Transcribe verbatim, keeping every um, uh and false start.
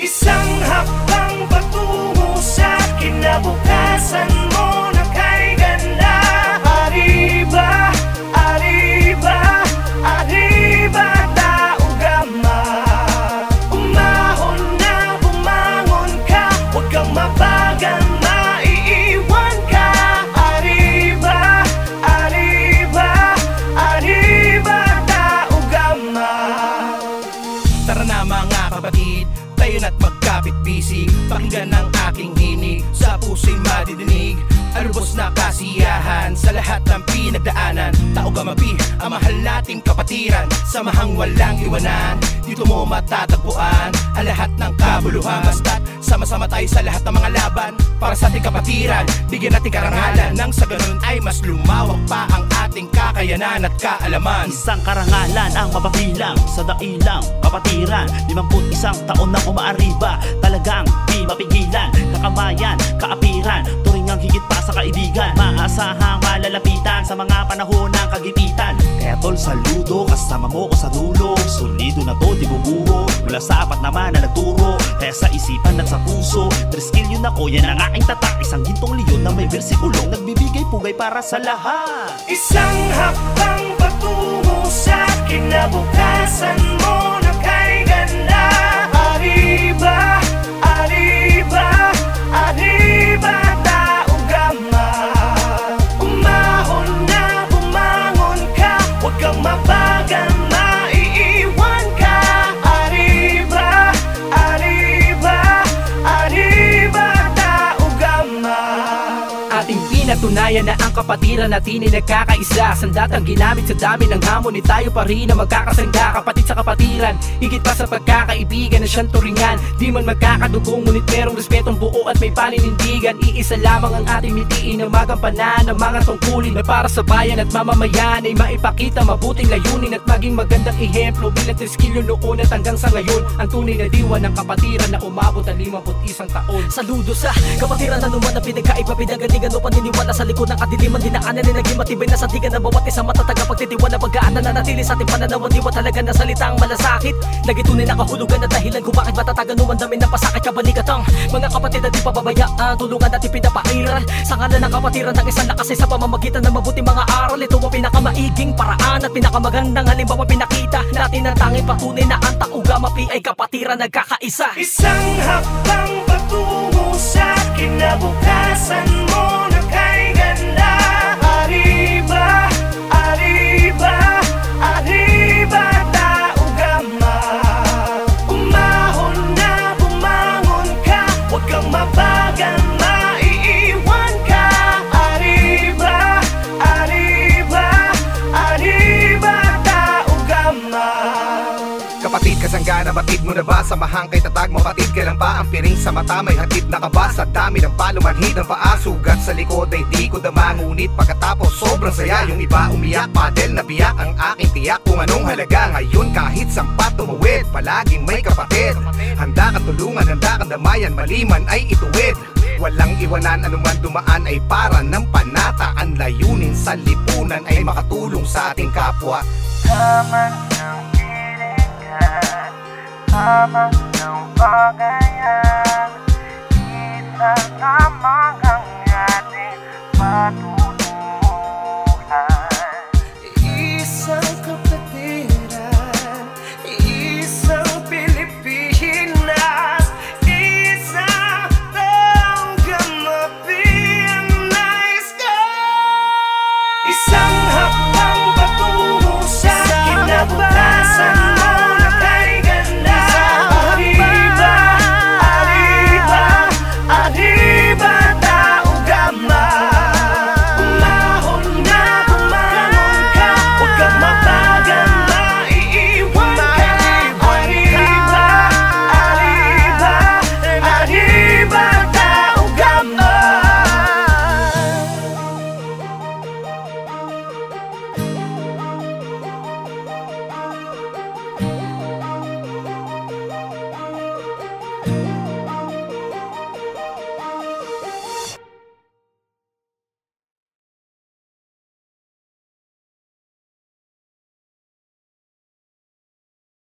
Isang hakbang patungo sa kinabukasan mo na kay ganda. Arriba, arriba, arriba, tao gama. Umahon na bumangon ka, huwag kang mabagal, maiiwan ka. Arriba, arriba, arriba, tao gama. Tara na mga kapatid, tayo na't magkapit-bisig. Pakinggan ang aking hinig, sa puso'y madidinig. Alubos na kasiyahan sa lahat ng pinagdaanan. Tao Gamapi, ang mahal nating kapatiran. Samahang walang iwanan, dito mo matatagpuan ang lahat ng kabuluhan. Basta't sama-sama tayo sa lahat ng mga laban para sa ating kapatiran. Bigyan natin karangalan, nang sa ganun ay mas lumawak pa ang ating kakayanan at kaalaman. Isang karangalan ang mapapilang sa dailang kapatiran. Limamput isang taon na umaariba, talagang di mapigilan. Kakamayan, kaapiran, turingang higit pa sa kaibigan. Maasahang malalapitan sa mga panahon ng kagipitan. Kaya tol, saludo, kasama mo ko sa dulo. Solido na to, di bubuho, mula sa apat naman na nagturo. Kaya sa isipan at sa puso, triskill yun ako, yan ang aking tatak. Isang gintong leon na may bersikulong nagbibigay pugay para sa lahat. Isang hakbang patungo sa kinabukasan mo na kay ganda. Arriba, arriba, arriba, tao gama. Umahon na bumangon ka, huwag kang mabagal, maiiwan ka. Arriba, arriba, arriba, tao gama. Ating pinatunayan na ang kapatiran natin ay nagkakaisa. Sandatang ginamit sa dami ng hamon, ni tayo pa rin na magkakasangga. Kapatid sa kapatiran, higit pa sa pagkakaibigan na siyang turingan. Di man magkakadugong, ngunit merong respetong buo at may paninindigan. Iisa lamang ang ating mitiin na magampanan ng mga tungkulin na para sa bayan at mamamayan ay maipakita mabuting layunin at maging magandang ehemplo bilang triskilyo noon at hanggang sa ngayon. Ang tunay na diwa ng kapatiran na umabot ang limamput isang taon. Saludo sa kapatiran na naman ang pinagkaiba, pinagalingan o paniniwala sa likod ng kadiliman. Dinaanan na naging matibay na sandigan ng bawat isang matataga pagtitiwala. Pagkaan na nanatili sa ating pananaw, diwa talaga na salitang malasakit. Naging tunay na kahulugan at dahilan kung bakit matatagan numandamin na pasakit kabalikat ang mga kapatid na di pababayaan. Tulungan natin pinapairal sa ngalan ng kapatiran ng isang lakas sa pamamagitan ng mabuting mga aral. Ito ang pinakamaiging paraan at pinakamagandang halimbawa pinakita natin ang tanging patunay na ang Tao Gamapi ay kapatiran nagkakaisa. Isang hakbang patungo sa kinabukasan mo na kay ganda. Arriba, arriba, arriba, tao gama. Umahon na bumangon ka, huwag kang mabagal, maiiwan ka. Arriba, arriba, arriba, tao gama. Kapatid, kasanggana, batid mo na ba? Samahang kay tatag, mapatid ka lang ba? Ang piring sa mata, may hatid na ka ba? Sa dami ng palumanhid ng paa, sugat sa likod ay di ko dama. Ngunit pagkatapos sobrang saya, yung iba umiyak, padel na biyak ang aking tiyak. Kung anong halaga ngayon kahit sampat tumuwid, palaging may kapatid. Handa kang tulungan, handa kang damayan, maliman ay ituwid. Walang iwanan, anuman dumaan ay para ng panata. Ang layunin sa lipunan ay makatulong sa ating kapwa. Tama ng pilingan, tama ng bagayan, isa lamang ang ating patutuhan. Isang kapatiran, isang Pilipinas, isang Tao Gamapi ang nais ko. Isang hapon